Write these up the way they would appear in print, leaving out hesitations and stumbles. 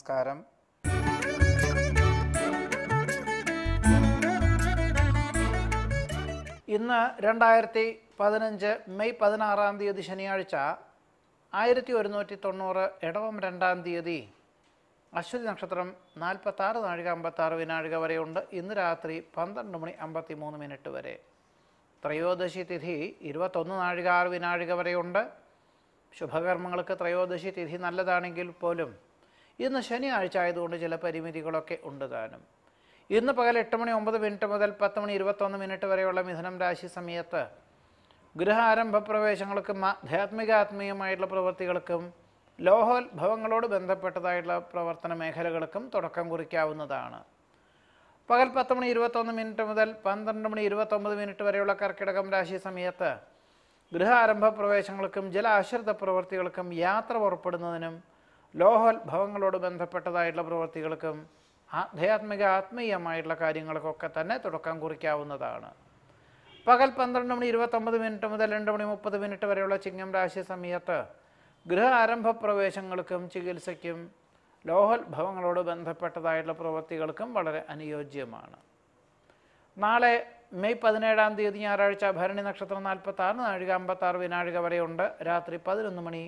നമസ്കാരം. ഇന്ന് 2015 മെയ് 16 ശനിയാഴ്ച 1190 ഇടവം 2 തീയതി അശ്വതി നക്ഷത്രം 46 നാഴിക 56 വിനാഴിക വരെയുണ്ട്. ഇന്ന് രാത്രി 12 മണി 53 വരെ. ത്രയോദശി തിഥി 21 നാഴിക 6 വിനാഴിക വരെയുണ്ട്. ശുഭകർമ്മങ്ങൾക്ക് ത്രയോദശി തിഥി നല്ലതാണെങ്കിൽ പോലും ഇന്ന് ശനിയാഴ്ച ആയതുകൊണ്ട് ചില പരിമിതികളൊക്കെ ഉണ്ട് താനും. ഇന്ന് പകൽ 8 മണി 9 മുതൽ 10 മണി 21 വരെയുള്ള മിഥുനം രാശി സമയത്ത് ഗൃഹാരംഭ പ്രവേശങ്ങൾക്കും ആത്മീയമായിട്ടുള്ള പ്രവൃത്തികൾക്കും ലോഹോത്ഭവങ്ങളോട് ബന്ധപ്പെട്ടതായിട്ടുള്ള പ്രവർത്തന മേഖലകൾക്കും തുടക്കം കുറിക്കാവുന്നതാണ്. പകൽ 10 മണി 21 മുതൽ 12 മണി 29 വരെയുള്ള കർക്കിടകം രാശി സമയത്ത് ഗൃഹാരംഭ പ്രവേശങ്ങൾക്കും ജലാശ്രിത പ്രവൃത്തികൾക്കും യാത്ര പുറപ്പെടുന്നതിനും ലോഹോത്ഭവങ്ങളോട് ബന്ധപ്പെട്ടതായിട്ടുള്ള പ്രവൃത്തികൾക്കും ആത്മീയമായിട്ടുള്ള കാര്യങ്ങൾക്കൊക്കെ തന്നെ തുടക്കം കുറിക്കാവുന്നതാണ്. പകൽ 12 മണി 29 മുതൽ 2 മണി 30 വരെയുള്ള ചിങ്ങം രാശി സമയത്ത് ഗൃഹാരംഭ പ്രവേശങ്ങൾക്കും ചികിത്സയ്ക്കും ലോഹോത്ഭവങ്ങളോട് ബന്ധപ്പെട്ടതായിട്ടുള്ള പ്രവൃത്തികൾക്കും വളരെ അനുയോജ്യമാണ്. നാളെ മെയ് 17 തീയതി ഞായറാഴ്ച ഭരണി നക്ഷത്രം 46 നാഴിക 56 വിനാഴിക വരെയുണ്ട്. രാത്രി 11 മണി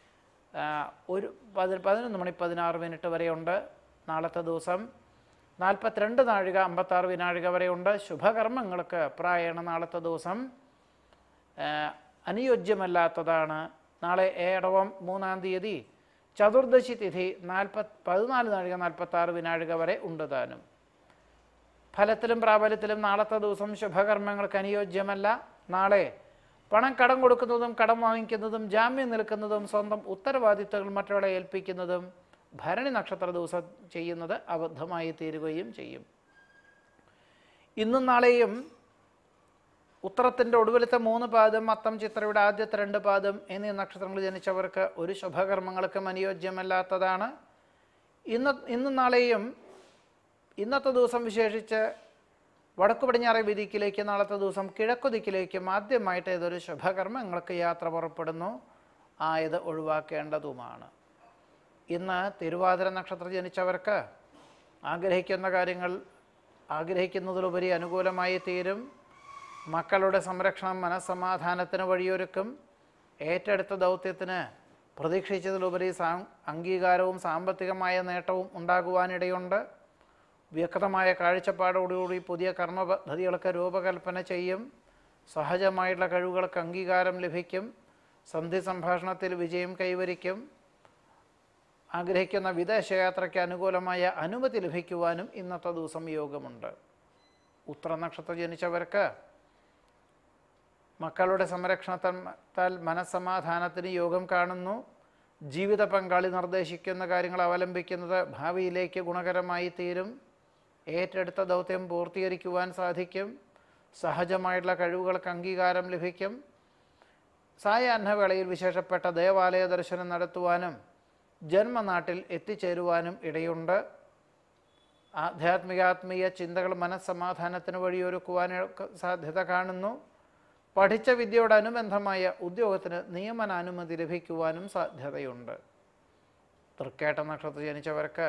16 വരെയുണ്ട്. നാളത്തെ ദിവസം 42 നാഴിക 56 വിനാഴിക വരെയുണ്ട്. ശുഭകർമ്മങ്ങൾക്ക് പ്രായണ നാളത്തെ ദിവസം അനുയോജ്യമല്ലാത്തതാണ്. നാളെ ഇടവം 3 തീയതി ചതുർദശി തിഥി 14 നാഴിക 46 വിനാഴിക വരെ ഉണ്ട് താനും. ഫലത്തിലും പ്രാബല്യത്തിലും നാളത്തെ ദിവസം ശുഭകർമ്മങ്ങൾക്ക് അനുയോജ്യമല്ല. നാളെ പണം കടം കൊടുക്കുന്നതും കടം വാങ്ങിക്കുന്നതും ജാമ്യം നിൽക്കുന്നതും സ്വന്തം ഉത്തരവാദിത്തങ്ങൾ മറ്റൊരാളെ ഏൽപ്പിക്കുന്നതും ഭരണി നക്ഷത്ര ദിവസം ചെയ്യുന്നത് അബദ്ധമായി തീരുകയും ചെയ്യും. ഇന്നും നാളെയും ഉത്തരത്തിൻ്റെ ഒടുവിലത്തെ 3 പാദം, അത്തം ചിത്രയുടെ ആദ്യത്തെ 2 പാദം എന്നീ നക്ഷത്രങ്ങൾ ജനിച്ചവർക്ക് ഒരു ശുഭകർമ്മങ്ങൾക്കും അനുയോജ്യമല്ലാത്തതാണ്. ഇന്നും നാളെയും ഇന്നത്തെ ദിവസം വിശേഷിച്ച് വടക്കു പടിഞ്ഞാറേ ദിക്കിലേക്ക്, നാളത്തെ ദിവസം കിഴക്കു ദിക്കിലേക്കും ആദ്യമായിട്ട് ഏതൊരു ശുഭകർമ്മങ്ങൾക്ക് യാത്ര പുറപ്പെടുന്നു. ആയത് ഒഴിവാക്കേണ്ടതുമാണ്. ഇന്ന് തിരുവാതിര നക്ഷത്രം ജനിച്ചവർക്ക് ആഗ്രഹിക്കുന്ന കാര്യങ്ങൾ ആഗ്രഹിക്കുന്നതിലുപരി അനുകൂലമായി തീരും. മക്കളുടെ സംരക്ഷണം മനസ്സമാധാനത്തിന് വഴിയൊരുക്കും. ഏറ്റെടുത്ത ദൗത്യത്തിന് പ്രതീക്ഷിച്ചതിലുപരി അംഗീകാരവും സാമ്പത്തികമായ നേട്ടവും ഉണ്ടാകുവാനിടയുണ്ട്. വ്യക്തമായ കാഴ്ചപ്പാടോടുകൂടി പുതിയ കർമ്മ പദ്ധതികൾക്ക് രൂപകൽപ്പന ചെയ്യും. സഹജമായിട്ടുള്ള കഴിവുകൾക്ക് അംഗീകാരം ലഭിക്കും. സന്ധി സംഭാഷണത്തിൽ വിജയം കൈവരിക്കും. ആഗ്രഹിക്കുന്ന വിദേശയാത്രയ്ക്ക് അനുകൂലമായ അനുമതി ലഭിക്കുവാനും ഇന്നത്തെ ദിവസം യോഗമുണ്ട്. ഉത്തര നക്ഷത്രം ജനിച്ചവർക്ക് മക്കളുടെ സംരക്ഷണത്താൽ മനസ്സമാധാനത്തിന് യോഗം കാണുന്നു. ജീവിത പങ്കാളി നിർദ്ദേശിക്കുന്ന കാര്യങ്ങൾ അവലംബിക്കുന്നത് ഭാവിയിലേക്ക് ഗുണകരമായി തീരും. ഏറ്റെടുത്ത ദൗത്യം പൂർത്തീകരിക്കുവാൻ സാധിക്കും. സഹജമായിട്ടുള്ള കഴിവുകൾക്ക് അംഗീകാരം ലഭിക്കും. സായാഹ്നവേളയിൽ വിശേഷപ്പെട്ട ദേവാലയ ദർശനം നടത്തുവാനും ജന്മനാട്ടിൽ എത്തിച്ചേരുവാനും ഇടയുണ്ട്. ആധ്യാത്മിക ചിന്തകൾ മനസ്സമാധാനത്തിന് വഴിയൊരുക്കുവാൻ സാധ്യത കാണുന്നു. പഠിച്ച വിദ്യയോടനുബന്ധമായ ഉദ്യോഗത്തിന് നിയമനാനുമതി ലഭിക്കുവാനും സാധ്യതയുണ്ട്. തൃക്കേട്ട നക്ഷത്രം ജനിച്ചവർക്ക്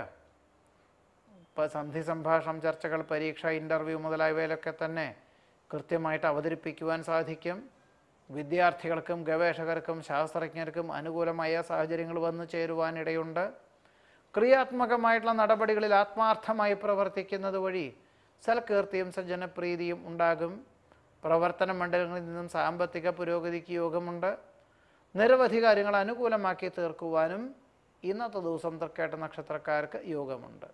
സന്ധി സംഭാഷണം, ചർച്ചകൾ, പരീക്ഷ, ഇൻ്റർവ്യൂ മുതലായവയിലൊക്കെ തന്നെ കൃത്യമായിട്ട് അവതരിപ്പിക്കുവാൻ സാധിക്കും. വിദ്യാർത്ഥികൾക്കും ഗവേഷകർക്കും ശാസ്ത്രജ്ഞർക്കും അനുകൂലമായ സാഹചര്യങ്ങൾ വന്നു ചേരുവാനിടയുണ്ട്. ക്രിയാത്മകമായിട്ടുള്ള നടപടികളിൽ ആത്മാർത്ഥമായി പ്രവർത്തിക്കുന്നത് വഴി സൽകീർത്തിയും സജ്ജനപ്രീതിയും ഉണ്ടാകും. പ്രവർത്തന മണ്ഡലങ്ങളിൽ നിന്നും സാമ്പത്തിക പുരോഗതിക്ക് യോഗമുണ്ട്. നിരവധി കാര്യങ്ങൾ അനുകൂലമാക്കി തീർക്കുവാനും ഇന്നത്തെ ദിവസം തൃക്കേട്ട നക്ഷത്രക്കാർക്ക് യോഗമുണ്ട്.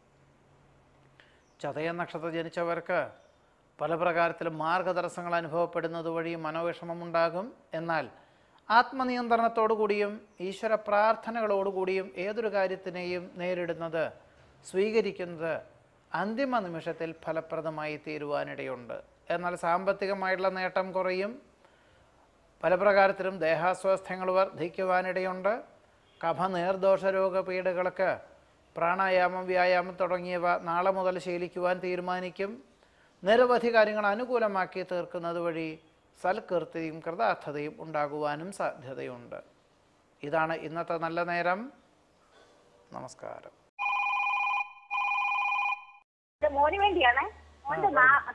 ചതയ നക്ഷത്രം ജനിച്ചവർക്ക് പല പ്രകാരത്തിലും മാർഗതടസ്സങ്ങൾ അനുഭവപ്പെടുന്നത് വഴി മനോവിഷമമുണ്ടാകും. എന്നാൽ ആത്മനിയന്ത്രണത്തോടുകൂടിയും ഈശ്വര പ്രാർത്ഥനകളോടുകൂടിയും ഏതൊരു കാര്യത്തിനെയും നേരിടുന്നത്, സ്വീകരിക്കുന്നത് അന്തിമ നിമിഷത്തിൽ ഫലപ്രദമായി തീരുവാനിടയുണ്ട്. എന്നാൽ സാമ്പത്തികമായിട്ടുള്ള നേട്ടം കുറയും. പല പ്രകാരത്തിലും ദേഹാസ്വാസ്ഥ്യങ്ങൾ വർദ്ധിക്കുവാനിടയുണ്ട്. കഫ, നീർദോഷ രോഗപീഠകൾക്ക് പ്രാണായാമം, വ്യായാമം തുടങ്ങിയവ നാളെ മുതൽ ശീലിക്കുവാൻ തീരുമാനിക്കും. നിരവധി കാര്യങ്ങൾ അനുകൂലമാക്കി തീർക്കുന്നത് വഴി സൽകീർത്തിയും കൃതാർത്ഥതയും ഉണ്ടാകുവാനും സാധ്യതയുണ്ട്. ഇതാണ് ഇന്നത്തെ നല്ല നേരം. നമസ്കാരം. മോന് വേണ്ടിയാണേ. മോന്റെ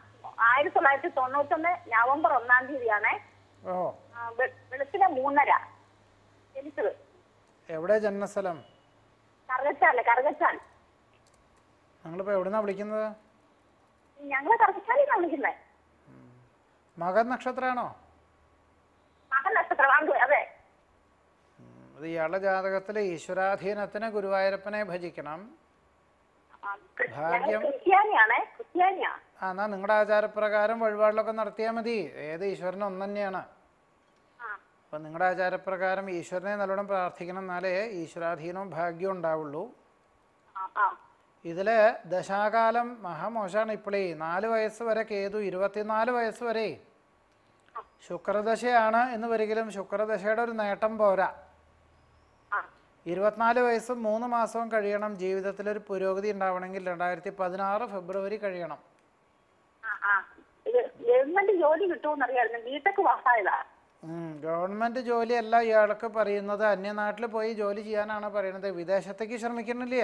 1991 നവംബർ 1-ാം തീയതിയാണേ. വെളുപ്പിന് 3:30 ജനിച്ചത്. എവിടെ ജന്മസ്ഥലം? കറുകച്ചാൽ. നിങ്ങളിപ്പോ എവിടുന്നാ വിളിക്കുന്നത്? ഞങ്ങള് കറുകച്ചാലിന്നാണ് വിളിക്കുന്നത്. മകൻ നക്ഷത്രമാണോ? മകൻ നക്ഷത്രം. അതെ. അത് ഇയാളുടെ ജാതകത്തിലെ ഈശ്വരാധീനത്തിന് ഗുരുവായൂരപ്പനെ ഭജിക്കണം. ഭാഗ്യം എന്നാ നിങ്ങളുടെ ആചാരപ്രകാരം വഴിപാടിലൊക്കെ നടത്തിയാൽ മതി. ഏത് ഈശ്വരനും ഒന്ന് തന്നെയാണ്. അപ്പൊ നിങ്ങളുടെ ആചാരപ്രകാരം ഈശ്വരനെ നല്ലോണം പ്രാർത്ഥിക്കണം, എന്നാലേ ഈശ്വരാധീനവും ഭാഗ്യവും ഉണ്ടാവുള്ളൂ. ഇതില് ദശാകാലം മഹാമോശമാണ്. ഇപ്പോഴേ 4 വയസ്സ് വരെ കേതു, 24 വയസ്സ് വരെ ശുക്രദശയാണ് എന്ന് വരികിലും ശുക്രദശയുടെ ഒരു നേട്ടം പോരാ. 24 വയസ്സും 3 മാസവും കഴിയണം ജീവിതത്തിലൊരു പുരോഗതി ഉണ്ടാവണമെങ്കിൽ. 2016 ഫെബ്രുവരി കഴിയണം. ഗവൺമെന്റ് ജോലിയല്ല ഇയാൾക്ക് പറയുന്നത്, അന്യനാട്ടിൽ പോയി ജോലി ചെയ്യാനാണ് പറയുന്നത്. വിദേശത്തേക്ക് ശ്രമിക്കുന്നില്ലേ?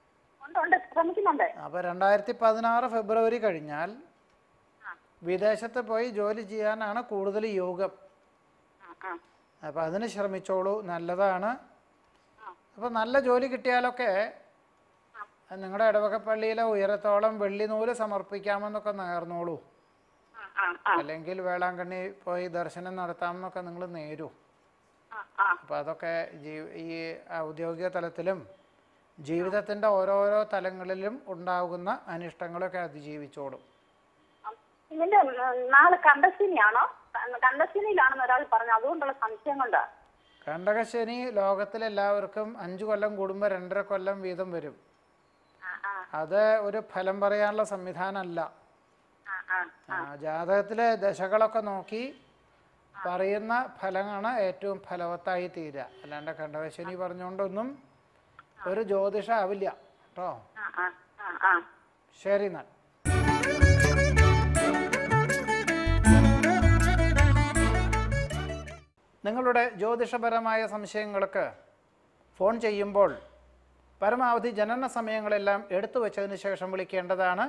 അപ്പൊ 2016 ഫെബ്രുവരി കഴിഞ്ഞാൽ വിദേശത്ത് പോയി ജോലി ചെയ്യാനാണ് കൂടുതൽ യോഗം. അപ്പൊ അതിന് ശ്രമിച്ചോളൂ, നല്ലതാണ്. അപ്പോൾ നല്ല ജോലി കിട്ടിയാലൊക്കെ നിങ്ങളുടെ ഇടവകപ്പള്ളിയിലെ ഉയരത്തോളം വെള്ളി നൂല് സമർപ്പിക്കാമെന്നൊക്കെ നേർന്നോളൂ. അല്ലെങ്കിൽ വേളാങ്കണ്ണി പോയി ദർശനം നടത്താമെന്നൊക്കെ നിങ്ങൾ നേരൂ. അപ്പം അതൊക്കെ ഈ ഔദ്യോഗിക തലത്തിലും ജീവിതത്തിൻ്റെ ഓരോരോ തലങ്ങളിലും ഉണ്ടാകുന്ന അനിഷ്ടങ്ങളൊക്കെ അതിജീവിച്ചോളും. കണ്ടകശനി ലോകത്തിലെല്ലാവർക്കും 5 കൊല്ലം കൂടുമ്പോൾ 2.5 കൊല്ലം വീതം വരും. അത് ഒരു ഫലം പറയാനുള്ള സംവിധാനമല്ല. ജാതകത്തിലെ ദശകളൊക്കെ നോക്കി പറയുന്ന ഫലമാണ് ഏറ്റവും ഫലവത്തായി തീരുക. അല്ലാണ്ട് കണ്ടകശനി പറഞ്ഞുകൊണ്ടൊന്നും ഒരു ജ്യോതിഷം ആവില്ല കേട്ടോ. ശരി എന്നാൽ. നിങ്ങളുടെ ജ്യോതിഷപരമായ സംശയങ്ങൾക്ക് ഫോൺ ചെയ്യുമ്പോൾ പരമാവധി ജനന സമയങ്ങളെല്ലാം എടുത്തു വെച്ചതിന് ശേഷം വിളിക്കേണ്ടതാണ്.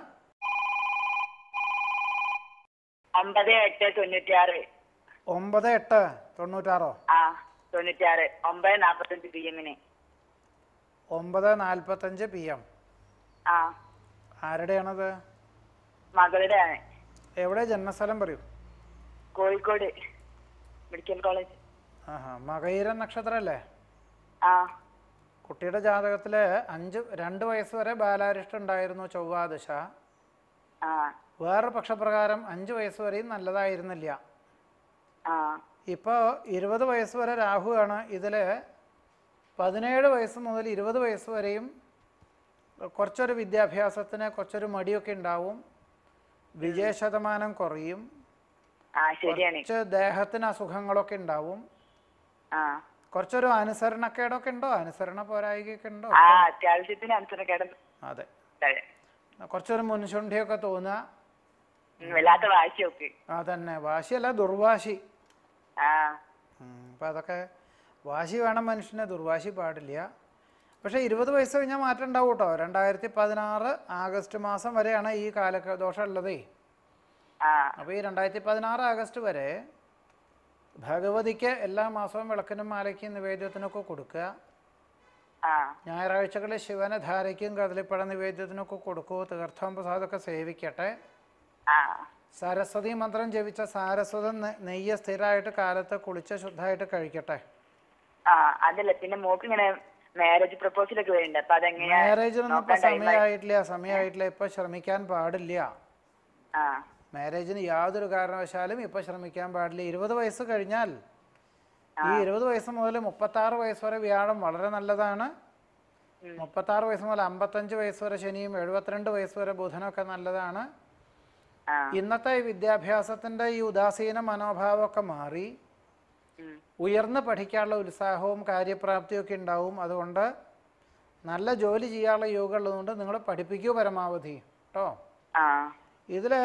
9896 9896 9:45 PM-ന് 9:45 PM. ആരുടെയാണത്? മകളുടെ. എവിടെ ജന്മസ്ഥലം പറയൂ? Kozhikode medical college. മകയിര നക്ഷത്രമല്ലേ? കുട്ടിയുടെ ജാതകത്തില് 2 വയസ്സ് വരെ ബാലാരിഷ്ടം ഉണ്ടായിരുന്നു, ചൊവ്വാദശ. വേറൊരു പക്ഷപ്രകാരം 5 വയസ്സ് വരെയും നല്ലതായിരുന്നില്ല. ഇപ്പോൾ 20 വയസ്സ് വരെ രാഹുവാണ്. ഇതില് 17 വയസ്സ് മുതൽ 20 വയസ്സ് വരെയും കുറച്ചൊരു വിദ്യാഭ്യാസത്തിന് കുറച്ചൊരു മടിയൊക്കെ ഉണ്ടാവും. വിജയശതമാനം കുറയും. കുറച്ച് ദേഹത്തിന് അസുഖങ്ങളൊക്കെ ഉണ്ടാവും. കുറച്ചൊരു അനുസരണക്കേടൊക്കെ ഉണ്ടോ? അനുസരണ പോരായികയൊക്കെ ഉണ്ടോ? അതെ. കുറച്ചൊരു മുൻശുണ്ടിയൊക്കെ തോന്നുക. അതന്നെ, വാശിയല്ല ദുർവാശി. അപ്പം അതൊക്കെ വാശി വേണം മനുഷ്യന്, ദുർവാശി പാടില്ല. പക്ഷേ 20 വയസ്സ് കഴിഞ്ഞാൽ മാറ്റം ഉണ്ടാവും കേട്ടോ. 2016 ആഗസ്റ്റ് മാസം വരെയാണ് ഈ കാലദോഷം ഉള്ളതേ. അപ്പോൾ ഈ 2016 ആഗസ്റ്റ് വരെ ഭഗവതിക്ക് എല്ലാ മാസവും വിളക്കിനും മാലയ്ക്കും നിവേദ്യത്തിനൊക്കെ കൊടുക്കുക. ഞായറാഴ്ചകളിൽ ശിവന് ധാരയ്ക്കും കദളിപ്പഴ നിവേദ്യത്തിനൊക്കെ കൊടുക്കുക. തീർത്ഥം പ്രസാദമൊക്കെ സേവിക്കട്ടെ. സരസ്വതി മന്ത്രം ജപിച്ച സാരസ്വതം നെയ്യ് സ്ഥിരമായിട്ട് കാലത്ത് കുളിച്ച് ശുദ്ധമായിട്ട് കഴിക്കട്ടെ. അതല്ല, പിന്നെ മോക്ക് ഇങ്ങനെ മാരേജ് പ്രപ്പോസൽ ഒക്കെ വരുന്നുണ്ട്. അപ്പൊ അതെങ്ങനെയാ? മാരേജിനൊന്നും ഇപ്പൊ സമയമായിട്ടില്ല. ഇപ്പൊ ശ്രമിക്കാൻ പാടില്ല. മാരേജിന് യാതൊരു കാരണവശാലും ഇപ്പൊ ശ്രമിക്കാൻ പാടില്ല. 20 വയസ്സ് കഴിഞ്ഞാൽ, ഈ 20 വയസ്സ് മുതൽ 36 വയസ്സ് വരെ വ്യാഴം വളരെ നല്ലതാണ്. 36 വയസ്സ് മുതൽ 55 വയസ്സ് വരെ ശനിയും 72 വയസ്സ് വരെ ബുധനൊക്കെ നല്ലതാണ്. ഇന്നത്തെ വിദ്യാഭ്യാസത്തിന്റെ ഈ ഉദാസീന മനോഭാവമൊക്കെ മാറി ഉയർന്ന് പഠിക്കാനുള്ള ഉത്സാഹവും കാര്യപ്രാപ്തിയും ഒക്കെ ഉണ്ടാവും. അതുകൊണ്ട് നല്ല ജോലി ചെയ്യാനുള്ള യോഗം ഉള്ളതുകൊണ്ട് നിങ്ങൾ പഠിപ്പിക്കൂ പരമാവധി കേട്ടോ. ഇതില്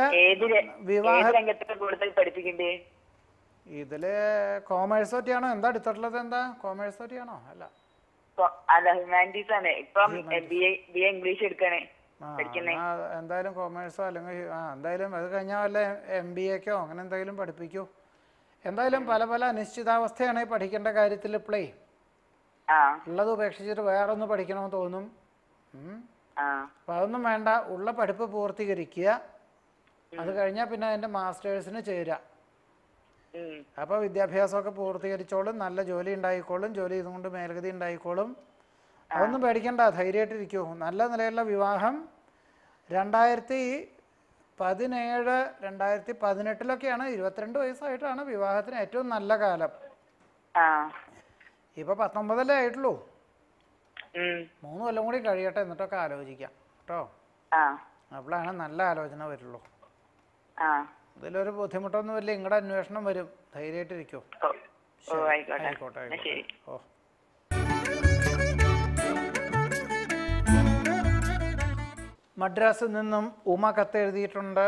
ഇതില് കോമേഴ്സ് പറ്റിയാണോ? എന്താ എടുത്തിട്ടുള്ളത്? എന്താ കോമേഴ്സ് പറ്റിയാണോ? അല്ല, പഠിക്കുന്നേ? എന്തായാലും കൊമേഴ്സോ അല്ലെങ്കിൽ എന്തായാലും അത് കഴിഞ്ഞാൽ വല്ല MBAക്കോ അങ്ങനെ എന്തെങ്കിലും പഠിപ്പിക്കൂ. എന്തായാലും പല പല അനിശ്ചിതാവസ്ഥയാണ് പഠിക്കേണ്ട കാര്യത്തിൽ ഇപ്പോഴേ. ഉള്ളത് ഉപേക്ഷിച്ചിട്ട് വേറെ ഒന്ന് പഠിക്കണമെന്ന് തോന്നും. അപ്പം അതൊന്നും വേണ്ട, ഉള്ള പഠിപ്പ് പൂർത്തീകരിക്കുക. അത് കഴിഞ്ഞാൽ പിന്നെ അതിൻ്റെ മാസ്റ്റേഴ്സിന് ചേരുക. അപ്പോൾ വിദ്യാഭ്യാസമൊക്കെ പൂർത്തീകരിച്ചോളും, നല്ല ജോലി ഉണ്ടായിക്കോളും, ജോലി ചെയ്തുകൊണ്ട് മേൽഗതി ഉണ്ടായിക്കോളും. അതൊന്നും പേടിക്കണ്ട, ധൈര്യമായിട്ടിരിക്കൂ. നല്ല നിലയിലുള്ള വിവാഹം 2017 2018 22 വയസ്സായിട്ടാണ് വിവാഹത്തിന് ഏറ്റവും നല്ല കാലം. ഇപ്പൊ 19 ആയിട്ടുള്ളൂ. 3 കൊല്ലം കൂടി കഴിയട്ടെ, എന്നിട്ടൊക്കെ ആലോചിക്കാം കേട്ടോ. അപ്പോഴാണ് നല്ല ആലോചന വരുള്ളൂ. ഇതിലൊരു ബുദ്ധിമുട്ടൊന്നുമില്ല, നിങ്ങളുടെ അന്വേഷണം വരും. ധൈര്യമായിട്ടിരിക്കൂ. ആയിക്കോട്ടെ. ഓ, മദ്രാസിൽ നിന്നും ഉമ കത്തെഴുതിയിട്ടുണ്ട്.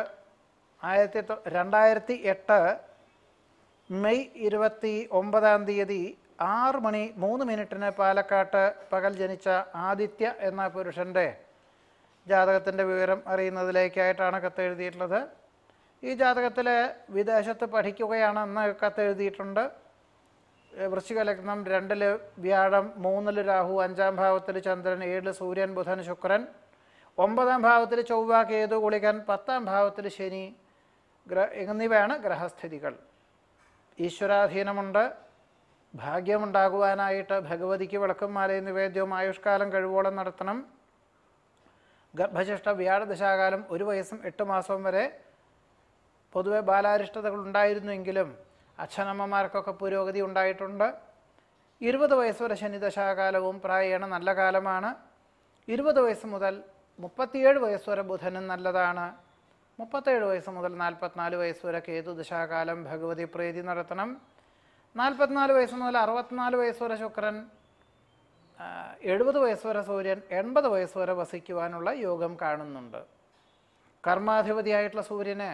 2008 മെയ് 29 6:03 പാലക്കാട്ട് പകൽ ജനിച്ച ആദിത്യ എന്ന പുരുഷൻ്റെ ജാതകത്തിൻ്റെ വിവരം അറിയുന്നതിലേക്കായിട്ടാണ് കത്തെഴുതിയിട്ടുള്ളത്. ഈ ജാതകത്തിൽ വിദേശത്ത് പഠിക്കുകയാണെന്ന് കത്തെഴുതിയിട്ടുണ്ട്. വൃശ്ചിക ലഗ്നം, 2 വ്യാഴം, 3 രാഹു, 5-ാം ഭാവത്തിൽ ചന്ദ്രൻ, 7 സൂര്യൻ, ബുധൻ, ശുക്രൻ, 9-ാം ഭാവത്തിൽ ചൊവ്വ, കേതു, ഗുളികൻ, 10-ാം ഭാവത്തിൽ ശനി എന്നിവയാണ് ഗ്രഹസ്ഥിതികൾ. ഈശ്വരാധീനമുണ്ട്. ഭാഗ്യമുണ്ടാകുവാനായിട്ട് ഭഗവതിക്ക് വിളക്കും മാലയും നിവേദ്യവും ആയുഷ്കാലം കഴിവോളം നടത്തണം. ഗർഭശിഷ്ട വ്യാഴദശാകാലം 1 വയസ്സും 8 മാസവും വരെ പൊതുവെ ബാലാരിഷ്ടതകൾ ഉണ്ടായിരുന്നുവെങ്കിലും അച്ഛനമ്മമാർക്കൊക്കെ പുരോഗതി ഉണ്ടായിട്ടുണ്ട്. 20 വയസ്സ് വരെ ശനിദശാകാലവും പ്രായേണ നല്ല കാലമാണ്. 20 വയസ്സ് മുതൽ 37 വയസ്സ് വരെ ബുധനും നല്ലതാണ്. 37 വയസ്സ് മുതൽ 44 വയസ്സ് വരെ കേതു ദശാകാലം ഭഗവതി പ്രീതി നടത്തണം. 44 വയസ്സ് മുതൽ 64 വയസ്സ് വരെ ശുക്രൻ, 70 വയസ്സ് വരെ സൂര്യൻ, 80 വയസ്സ് വരെ വസിക്കുവാനുള്ള യോഗം കാണുന്നുണ്ട്. കർമാധിപതിയായിട്ടുള്ള സൂര്യന്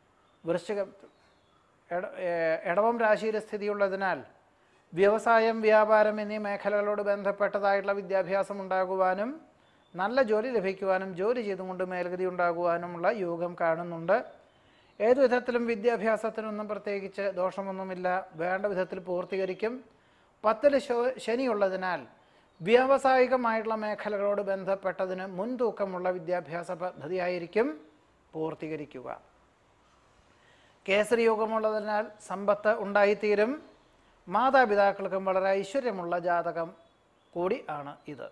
ഇടവം രാശിയിൽ സ്ഥിതിയുള്ളതിനാൽ വ്യവസായം, വ്യാപാരം എന്നീ മേഖലകളോട് ബന്ധപ്പെട്ടതായിട്ടുള്ള വിദ്യാഭ്യാസം ഉണ്ടാകുവാനും നല്ല ജോലി ലഭിക്കുവാനും ജോലി ചെയ്തുകൊണ്ട് മേൽഗതി ഉണ്ടാകുവാനുമുള്ള യോഗം കാണുന്നുണ്ട്. ഏതു വിധത്തിലും വിദ്യാഭ്യാസത്തിനൊന്നും പ്രത്യേകിച്ച് ദോഷമൊന്നുമില്ല, വേണ്ട വിധത്തിൽ പൂർത്തീകരിക്കും. 10-ൽ ശനിയുള്ളതിനാൽ വ്യാവസായികമായിട്ടുള്ള മേഖലകളോട് ബന്ധപ്പെട്ടതിന് മുൻതൂക്കമുള്ള വിദ്യാഭ്യാസ പദ്ധതിയായിരിക്കും പൂർത്തീകരിക്കുക. കേസരി യോഗമുള്ളതിനാൽ സമ്പത്ത് ഉണ്ടായിത്തീരും. മാതാപിതാക്കൾക്കും വളരെ ഐശ്വര്യമുള്ള ജാതകം കൂടി ആണ് ഇത്.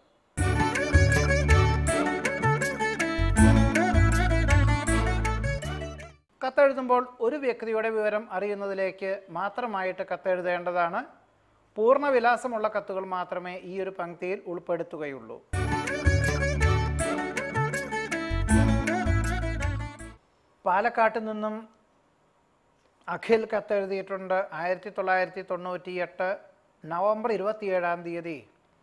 കത്തെഴുതുമ്പോൾ ഒരു വ്യക്തിയുടെ വിവരം അറിയുന്നതിലേക്ക് മാത്രമായിട്ട് കത്തെഴുതേണ്ടതാണ്. പൂർണ്ണവിലാസമുള്ള കത്തുകൾ മാത്രമേ ഈ ഒരു പങ്ക്തിയിൽ ഉൾപ്പെടുത്തുകയുള്ളൂ. പാലക്കാട്ട് നിന്നും അഖിൽ കത്തെഴുതിയിട്ടുണ്ട്. 1998 നവംബർ 27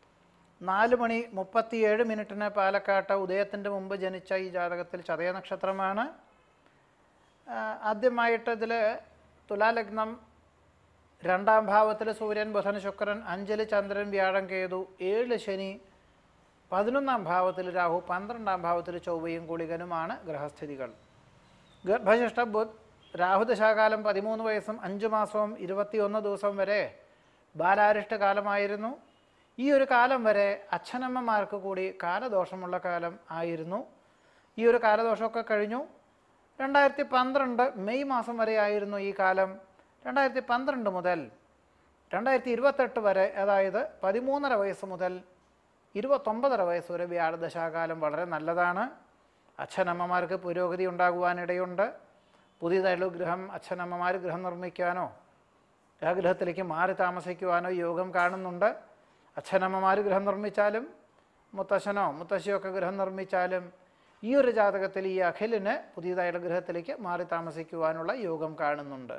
4:37 പാലക്കാട്ട് ഉദയത്തിൻ്റെ മുമ്പ് ജനിച്ച ഈ ജാതകത്തിൽ ചതയ നക്ഷത്രമാണ്. ആദ്യമായിട്ട് ഇതിൽ തുലാലഗ്നം, 2-ാം ഭാവത്തിൽ സൂര്യൻ, ബുധൻ, ശുക്രൻ, 5-ൽ ചന്ദ്രൻ, വ്യാഴം, കേതു, 7 ശനി, 11-ാം ഭാവത്തിൽ രാഹു, 12-ാം ഭാവത്തിൽ ചൊവ്വയും ഗുളികനുമാണ് ഗ്രഹസ്ഥിതികൾ. ഗർഭശിഷ്ട രാഹുദശാകാലം 13 വയസ്സും 5 മാസവും 21 ദിവസം വരെ ബാലാരിഷ്ട കാലമായിരുന്നു. ഈ ഒരു കാലം വരെ അച്ഛനമ്മമാർക്ക് കൂടി കാലദോഷമുള്ള കാലം ആയിരുന്നു. ഈ ഒരു കാലദോഷമൊക്കെ കഴിഞ്ഞു. 2012 മെയ് മാസം വരെ ആയിരുന്നു ഈ കാലം. 2012 മുതൽ 2028 വരെ, അതായത് 13.5 വയസ്സ് മുതൽ 29.5 വയസ്സ് വരെ വ്യാഴദശാകാലം വളരെ നല്ലതാണ്. അച്ഛനമ്മമാർക്ക് പുരോഗതി ഉണ്ടാകുവാനിടയുണ്ട്. പുതിയതായിട്ടുള്ള ഗൃഹം, അച്ഛനമ്മമാർ ഗൃഹം നിർമ്മിക്കാനോ ആ ഗൃഹത്തിലേക്ക് മാറി താമസിക്കുവാനോ യോഗം കാണുന്നുണ്ട്. അച്ഛനമ്മമാർ ഗൃഹം നിർമ്മിച്ചാലും മുത്തശ്ശനോ മുത്തശ്ശിയോ ഒക്കെ ഗൃഹം നിർമ്മിച്ചാലും ഈ ഒരു ജാതകത്തിൽ ഈ അഖിലിന് പുതിയതായിട്ടുള്ള ഗൃഹത്തിലേക്ക് മാറി താമസിക്കുവാനുള്ള യോഗം കാണുന്നുണ്ട്.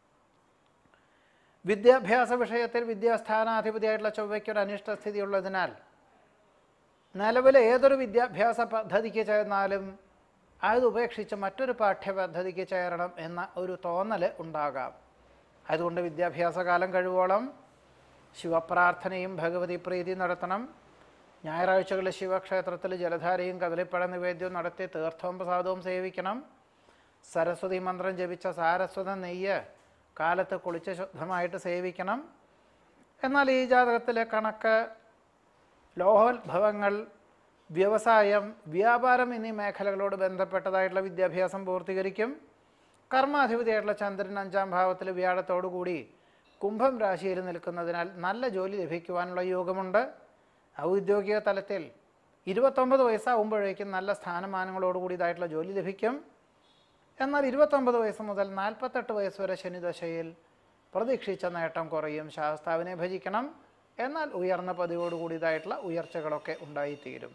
വിദ്യാഭ്യാസ വിഷയത്തിൽ വിദ്യാസ്ഥാനാധിപതിയായിട്ടുള്ള ചൊവ്വയ്ക്കൊരു അനിഷ്ടസ്ഥിതി ഉള്ളതിനാൽ നിലവിലെ ഏതൊരു വിദ്യാഭ്യാസ പദ്ധതിക്ക് ചേർന്നാലും അത് ഉപേക്ഷിച്ച് മറ്റൊരു പാഠ്യപദ്ധതിക്ക് ചേരണം എന്ന ഒരു തോന്നൽ ഉണ്ടാകാം. അതുകൊണ്ട് വിദ്യാഭ്യാസകാലം കഴിവോളം ശിവപ്രാർത്ഥനയും ഭഗവതി പ്രീതി നടത്തണം. ഞായറാഴ്ചകളിൽ ശിവക്ഷേത്രത്തിൽ ജലധാരയും കദളിപ്പഴ നിവേദ്യവും നടത്തി തീർത്ഥവും പ്രസാദവും സേവിക്കണം. സരസ്വതി മന്ത്രം ജപിച്ച സാരസ്വത നെയ്യ് കാലത്ത് കുളിച്ച് ശുദ്ധമായിട്ട് സേവിക്കണം. എന്നാൽ ഈ ജാതകത്തിലെ കണക്ക്, ലോഹോത്ഭവങ്ങൾ, വ്യവസായം, വ്യാപാരം എന്നീ മേഖലകളോട് ബന്ധപ്പെട്ടതായിട്ടുള്ള വിദ്യാഭ്യാസം പൂർത്തീകരിക്കും. കർമാധിപതിയായിട്ടുള്ള ചന്ദ്രൻ 5ാം ഭാവത്തിൽ വ്യാഴത്തോടുകൂടി കുംഭം രാശിയിൽ നിൽക്കുന്നതിനാൽ നല്ല ജോലി ലഭിക്കുവാനുള്ള യോഗമുണ്ട്. ഔദ്യോഗിക തലത്തിൽ 29 വയസ്സാകുമ്പോഴേക്കും നല്ല സ്ഥാനമാനങ്ങളോടുകൂടിയതായിട്ടുള്ള ജോലി ലഭിക്കും. എന്നാൽ 29 വയസ്സ് മുതൽ 48 വയസ്സ് വരെ ശനിദശയിൽ പ്രതീക്ഷിച്ച നേട്ടം കുറയും. ശാസ്താവിനെ ഭജിക്കണം. എന്നാൽ ഉയർന്ന പതിവോടുകൂടിയതായിട്ടുള്ള ഉയർച്ചകളൊക്കെ ഉണ്ടായിത്തീരും.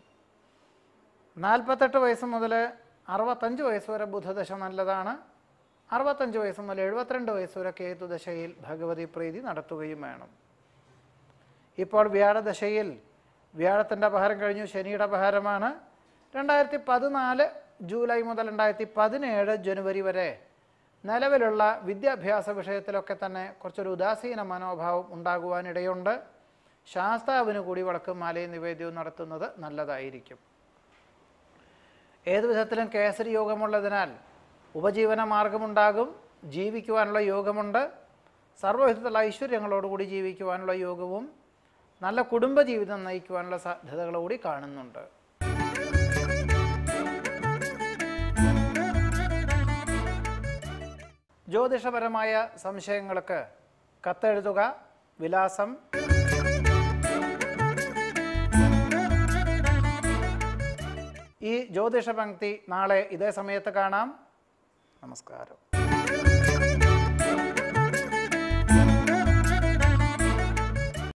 48 വയസ്സ് മുതൽ 65 വയസ്സ് വരെ ബുധദശ നല്ലതാണ്. 65 വയസ്സ് മുതൽ 72 വയസ്സ് വരെ കേതുദശയിൽ ഭഗവതി പ്രീതി നടത്തുകയും വേണം. ഇപ്പോൾ വ്യാഴദശയിൽ വ്യാഴത്തിൻ്റെ അപഹാരം കഴിഞ്ഞു, ശനിയുടെ അപഹാരമാണ്. 2014 ജൂലൈ മുതൽ 2017 ജനുവരി വരെ നിലവിലുള്ള വിദ്യാഭ്യാസ വിഷയത്തിലൊക്കെ തന്നെ കുറച്ചൊരു ഉദാസീന മനോഭാവം ഉണ്ടാകുവാനിടയുണ്ട്. ശാസ്താവിന് കൂടി വിളക്കും മാലയും നിവേദ്യവും നടത്തുന്നത് നല്ലതായിരിക്കും. ഏതു വിധത്തിലും കേസരി യോഗമുള്ളതിനാൽ ഉപജീവന മാർഗമുണ്ടാകും, ജീവിക്കുവാനുള്ള യോഗമുണ്ട്. സർവ്വവിധത്തിലുള്ള ഐശ്വര്യങ്ങളോടുകൂടി ജീവിക്കുവാനുള്ള യോഗവും നല്ല കുടുംബജീവിതം നയിക്കുവാനുള്ള സാധ്യതകളോടി കാണുന്നുണ്ട്. ജ്യോതിഷപരമായ സംശയങ്ങൾക്ക് കത്തെഴുതുക. വിലാസം ഈ ജ്യോതിഷ പങ്ക്തി നാളെ ഇതേ സമയത്ത് കാണാം. നമസ്കാരം.